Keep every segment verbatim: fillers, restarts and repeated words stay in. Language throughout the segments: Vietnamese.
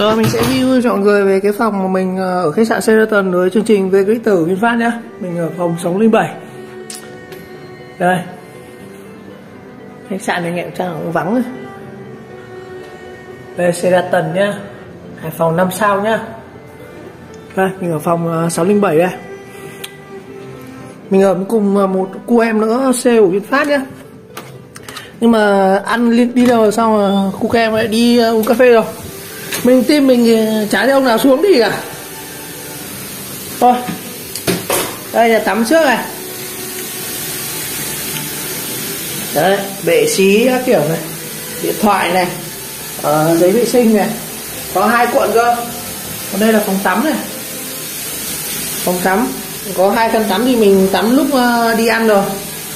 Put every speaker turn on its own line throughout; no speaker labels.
Rồi mình sẽ review cho mọi người về cái phòng mà mình ở khách sạn Sheraton với chương trình về Victor VinFast nhá. Mình ở phòng sáu không bảy. Đây. Khách sạn này nghe chắc cũng vắng rồi. Đây Sheraton nhá. Hải Phòng năm sao nhá. Đây, mình ở phòng sáu không bảy đây. Mình ở cùng một cô em nữa sale của VinFast nhá. Nhưng mà ăn đi đâu xong rồi cô em lại đi uống cà phê rồi. Mình tìm mình chả thấy ông nào xuống đi cả. Thôi. Đây là tắm trước này. Đấy, bệ xí các kiểu này. Điện thoại này. Ờ, giấy vệ sinh này. Có hai cuộn cơ. Còn đây là phòng tắm này. Phòng tắm. Có hai khăn tắm thì mình tắm lúc uh, đi ăn rồi.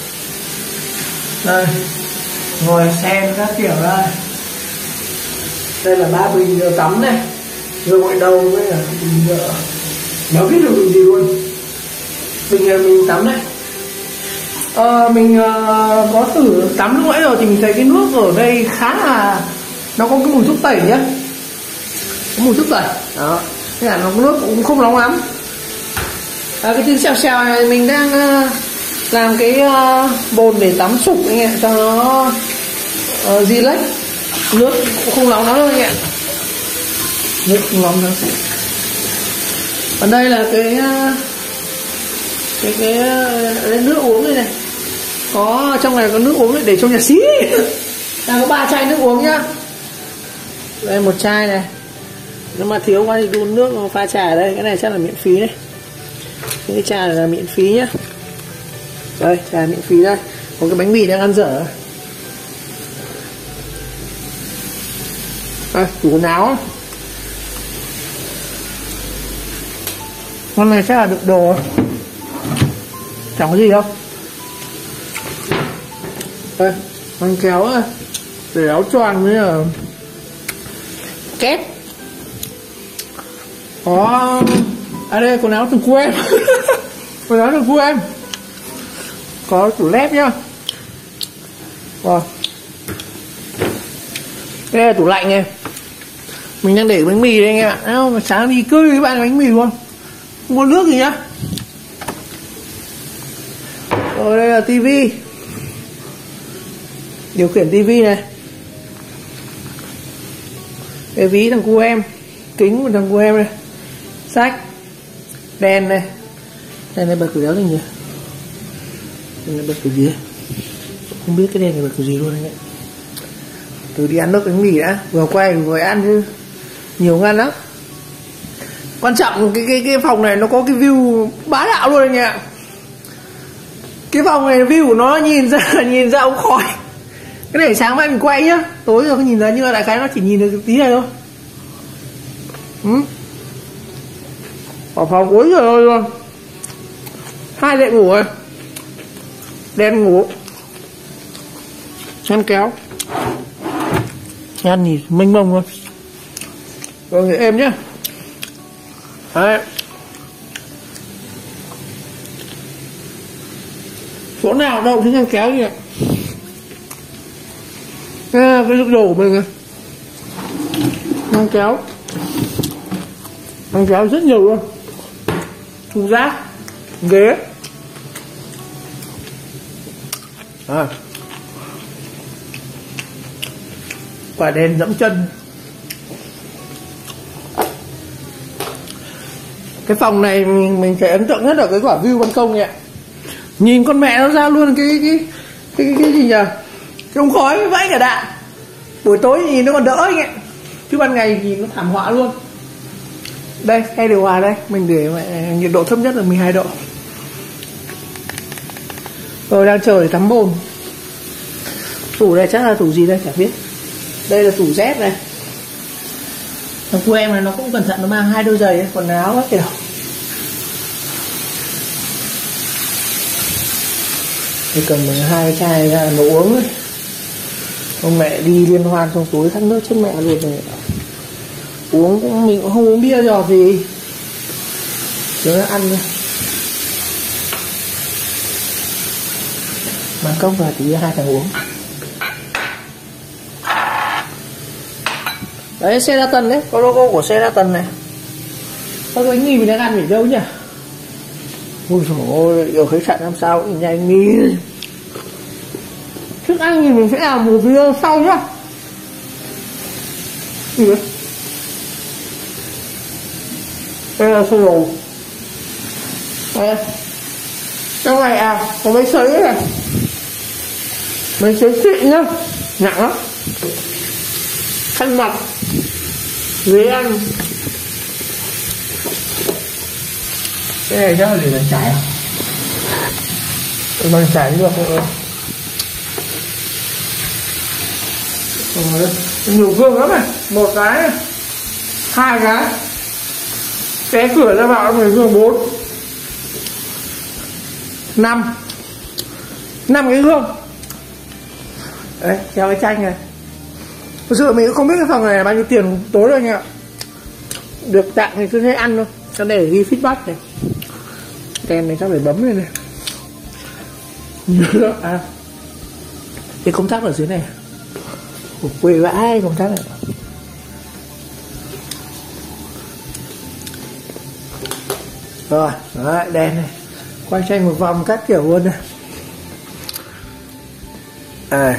Đây. Ngồi xem các kiểu đây. Đây là ba bình rửa tắm này. Rửa gội đầu với là bình rửa. Nó biết được bình gì luôn. Bình là mình tắm này. Ờ, mình uh, có thử tắm lúc nãy rồi thì mình thấy cái nước ở đây khá là nó có cái mùi thuốc tẩy nhá. Có mùi thuốc tẩy. Đó. Thế là nó nước cũng không nóng lắm. À, cái tiếng xèo xèo này mình đang uh, làm cái uh, bồn để tắm sục anh em cho nó uh, relax. Nước cũng không nóng lắm đâu anh em. Nước không nóng lắm. Còn đây là cái uh, cái cái uh, nước uống này này. Có trong này có nước uống để trong nhà xí. Đang có ba chai nước uống nhá. Đây một chai này. Nếu mà thiếu quá thì đun nước pha trà ở đây. Cái này chắc là miễn phí đấy. Cái trà này là miễn phí nhá. Đây trà miễn phí đây. Có cái bánh mì đang ăn dở. Đây tủ quần áo. Con này chắc là đựng đồ. Chẳng có gì đâu. Đây con kéo này. Để áo choàng với là két. Có à đây quần áo từ cô em. Quần áo từ cô em. Có tủ lép nhá. Rồi. Đây là tủ lạnh này. Mình đang để bánh mì đây anh em ạ. Không, sáng đi cưới với bạn bánh mì luôn. Không có nước gì nhá. Rồi đây là tivi. Điều khiển tivi này. Cái ví thằng cô em. Kính của thằng cô em này. Sách. Đèn này. Đèn này bật cửa đéo gì nhỉ? Đèn này bật cửa gì? Không biết cái đèn này bật cửa gì luôn anh ạ. Từ đi ăn nước bánh mì đã. Vừa quay vừa ăn chứ. Nhiều ngon lắm. Quan trọng cái cái cái phòng này nó có cái view bá đạo luôn anh ạ. Cái phòng này view của nó nhìn ra nhìn ra ống khói. Cái này sáng mai mình quay nhá. Tối rồi không nhìn ra nhưng mà đại khái nó chỉ nhìn được tí này thôi. Ừ. Ở phòng cuối rồi luôn. Hai đệm ngủ rồi. Đen ngủ. Ngăn kéo. Ngăn nhìn mênh mông luôn. Rồi người êm nhá. Đấy. Chỗ nào đâu thấy ngăn kéo như vậy. À, cái đồ của mình này. Ngăn kéo. Ngăn kéo rất nhiều luôn. Thùng rác. Ghế. À. Quả đèn dẫm chân. Cái phòng này mình, mình thấy ấn tượng nhất là cái quả view ban công này ạ. Nhìn con mẹ nó ra luôn cái cái cái cái, cái gì nhỉ? Cái ống khói với vãi cả đạn. Buổi tối nhìn nó còn đỡ anh ạ. Chứ ban ngày nhìn nó thảm họa luôn. Đây, khe điều hòa đây. Mình để nhiệt độ thấp nhất là mười hai độ. Rồi đang chờ để tắm bồn. Tủ này chắc là tủ gì đây chả biết. Đây là tủ dép này. Thằng cô em này nó cũng cẩn thận, nó mang hai đôi giày ấy, quần áo các kiểu. Tôi cầm hai cái chai ra nấu uống ấy. Ông mẹ đi liên hoan trong túi thắt nước chết mẹ luôn này. Uống cũng mình cũng không uống bia giọt gì. Chỉ nó ăn thôi. Bán cốc và tí hai thằng uống. Đấy, Sheraton đấy, có logo của Sheraton này. Sao bánh mì mình đang ăn ở đâu nhỉ? Ôi dồi ôi, ở khách sạn năm sao cũng nhanh đi. Thức ăn thì mình sẽ làm một video sau nhá. Gì vậy? Đây là sơ đồ. Đây. Trong này à, có mấy sấy này. Mấy sấy xịn nhá. Nặng lắm. Khăn mặt. Ghế ăn. Cái này chắc là để làm chải à? Làm chải được không? Rồi, nhiều gương lắm này. Một cái, hai cái. Cái cửa ra vào là gương bốn, năm, năm cái gương. Đấy, theo cái tranh này. Thực sự mình cũng không biết cái phòng này là bao nhiêu tiền tối rồi anh ạ. Được tặng thì cứ thế ăn thôi. Cho để ghi feedback này. Tem này chắc phải bấm lên này. À, cái công tắc ở dưới này. Ủa, quê vãi công tắc này. Rồi, đấy, đèn này. Quay tranh một vòng các kiểu luôn này. À.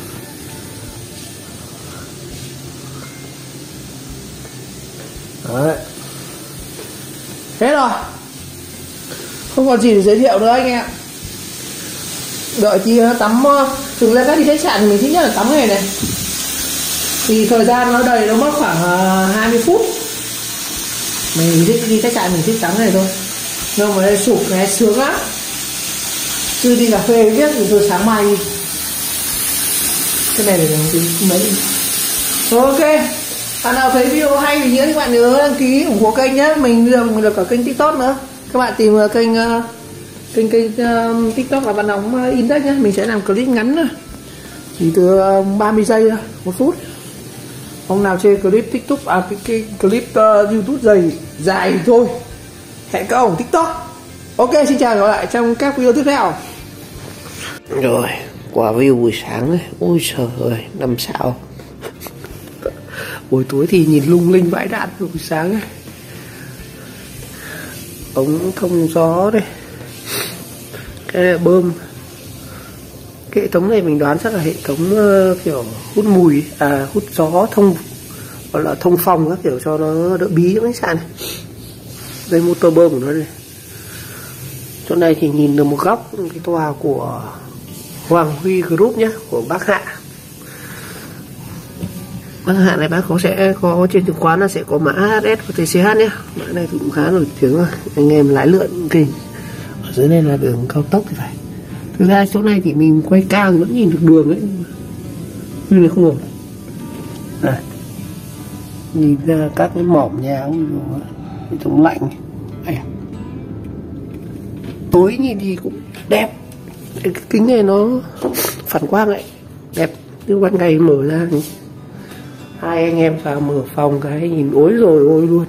Đấy. Hết rồi. Không còn gì để giới thiệu nữa anh em. Đợi tí tắm. Thường lên các đi khách sạn mình thích nhất là tắm ngày này. Thì thời gian nó đầy, nó mất khoảng hai mươi phút. Mình thích đi khách sạn mình thích tắm này thôi. Nhưng mà đây sụp này sướng lắm. Chứ đi cà phê biết thì tôi sáng mai đi. Cái này để làm gì mấy. Ok. Bạn nào thấy video hay thì nhớ các bạn nhớ đăng ký ủng hộ kênh nhé. Mình bây giờ mình được cả kênh TikTok nữa. Các bạn tìm kênh kênh kênh uh, TikTok là Văn Nóng uh, Index nhé. Mình sẽ làm clip ngắn thôi, chỉ từ uh, ba mươi giây thôi, một phút. Hôm nào chơi clip TikTok à cái, cái clip uh, YouTube dày dài thôi. Hẹn các ông TikTok. Ok, xin chào và gặp lại trong các video tiếp theo. Rồi, quả view buổi sáng ấy. Ôi trời ơi, năm sao. Buổi tối thì nhìn lung linh vãi đạn. Buổi sáng ấy, ống thông gió đây, cái này bơm. Cái hệ thống này mình đoán chắc là hệ thống uh, kiểu hút mùi, à hút gió, thông gọi là thông phong các kiểu cho nó đỡ bí những khách sạn này. Đây motor bơm của nó đây. Chỗ này thì nhìn được một góc cái tòa của Hoàng Huy Group nhé, của bác Hạ. Bác Hạ này bác có sẽ có trên chứng khoán là sẽ có mã hát ét và tê xê hát nhé. Mã này cũng khá nổi tiếng rồi, anh em lái lượn kinh. Ở dưới này là đường cao tốc thì phải. Thực ra chỗ này thì mình quay cao vẫn nhìn được đường ấy, nhưng mà không ổn. Đây, nhìn ra các cái mỏm nhà cái chống lạnh này. Tối nhìn thì cũng đẹp. Cái kính này nó phản quang lại đẹp, nhưng ban ngày mở ra thì hai anh em vào mở phòng cái nhìn ối rồi ôi luôn.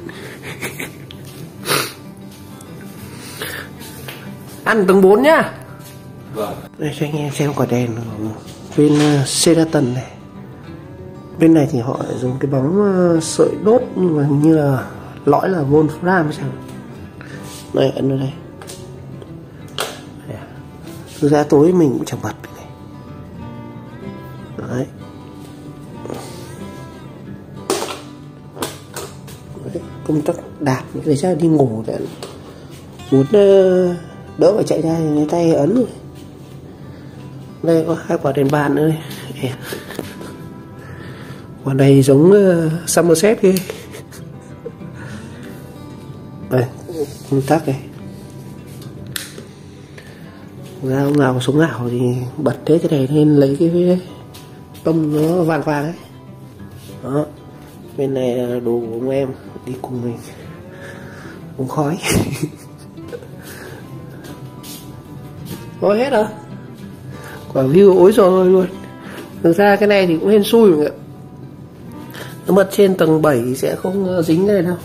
Ăn tầng bốn nhá. Vâng. Đây cho anh em xem quả đèn bên uh, Sheraton này. Bên này thì họ dùng cái bóng uh, sợi đốt, nhưng mà như là lõi là Wolfram hay sao. Đây, ấn vào đây. Thực ra tối mình cũng chẳng bật này. Đấy. Đấy, công tắc đạp để ra đi ngủ để muốn uh, đỡ phải chạy ra thì lấy tay ấn rồi. Đây có hai quả đèn bàn nữa đây. Quả này giống uh, Somerset kia. Đây, công tắc này. Ra ông nào có sống ảo thì bật thế cái này lên lấy cái tông nó vàng vàng ấy. Đó. Bên này là đồ của ông em đi cùng mình uống khói. Có hết rồi. Quả view ối rồi luôn. Thực ra cái này thì cũng hên xui rồi ạ. Nó bật trên tầng bảy thì sẽ không dính này đâu.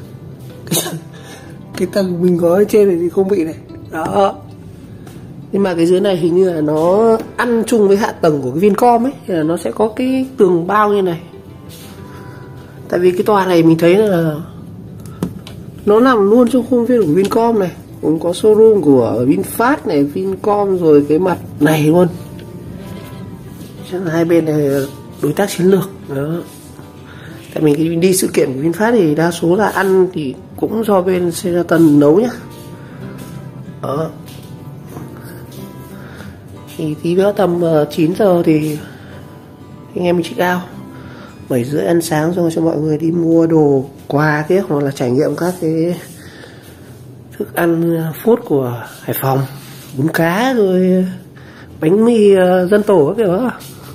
Cái tầng mình có ở trên này thì không bị này. Đó. Nhưng mà cái dưới này hình như là nó ăn chung với hạ tầng của cái Vincom ấy, thì là nó sẽ có cái tường bao như này.
Tại vì cái tòa này mình thấy là nó nằm luôn trong khuôn viên của Vincom này, cũng có showroom của VinFast này, Vincom rồi cái mặt này luôn. Chắc là hai bên này đối tác chiến lược đó. Tại mình đi sự kiện của VinFast thì đa số là ăn thì cũng do bên Sheraton nấu nhá. Đó. Thì tí nữa tầm chín giờ thì anh em mình check out, bảy rưỡi ăn sáng rồi cho mọi người đi mua đồ quà tiếp, hoặc là trải nghiệm các cái thức ăn food của Hải Phòng, bún cá rồi bánh mì dân tổ các kiểu đó.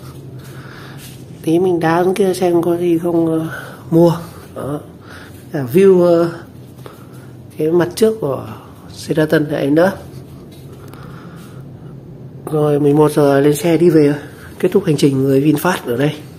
Tí mình đá xuống kia xem có gì không uh, mua. Đó. Cả view uh, cái mặt trước của Sheraton này nữa. Rồi mười một giờ lên xe đi về, kết thúc hành trình người VinFast ở đây.